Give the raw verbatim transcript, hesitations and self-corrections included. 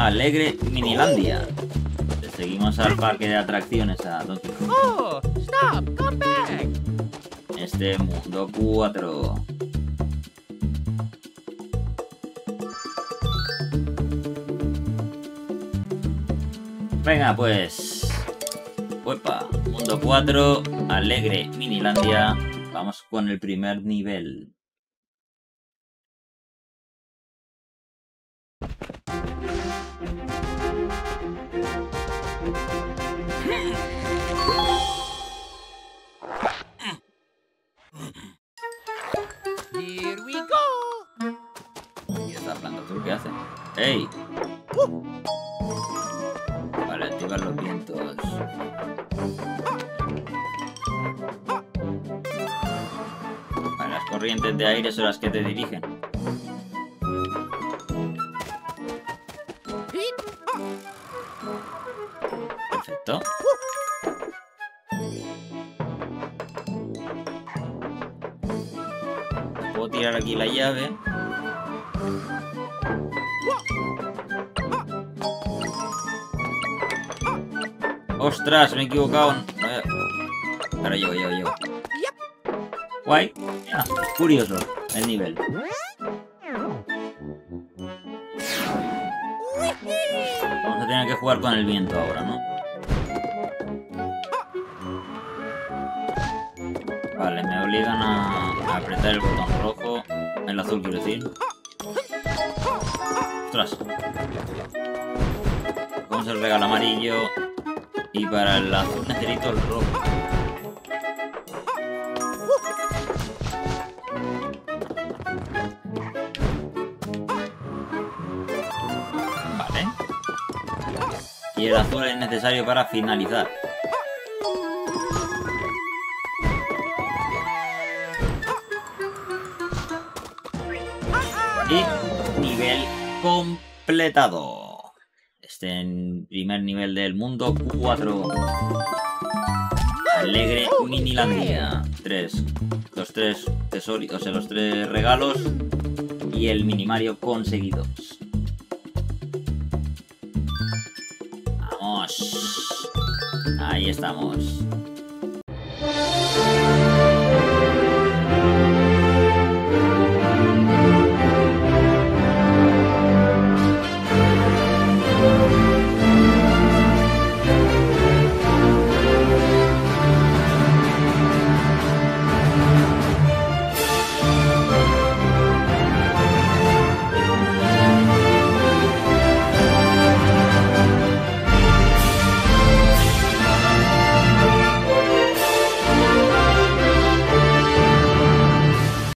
Alegre Minilandia. Seguimos al parque de atracciones a Donkey Kong. Oh, stop, come back. Este mundo cuatro. Venga, pues. Uepa, mundo cuatro, Alegre Minilandia. Vamos con el primer nivel. Here we go. ¿Y esta planta azul qué hace? ¡Ey! Vale, activar los vientos. Vale, las corrientes de aire son las que te dirigen. Perfecto. Puedo tirar aquí la llave. ¡Ostras! Me he equivocado. Ahora llego, llego, llego. Guay. Ah, curioso el nivel. Vamos a tener que jugar con el viento ahora, ¿no? Vale, me obligan a apretar el botón rojo. El azul, quiero decir. ¡Ostras! Vamos el regalo amarillo. Y para el azul necesito el rojo. Vale. Y el azul es necesario para finalizar. Y nivel completado. Este primer nivel del mundo cuatro. Alegre Minilandia. Tres. Los tres tesoros, o sea, los tres regalos y el minimario conseguidos. Vamos. Ahí estamos.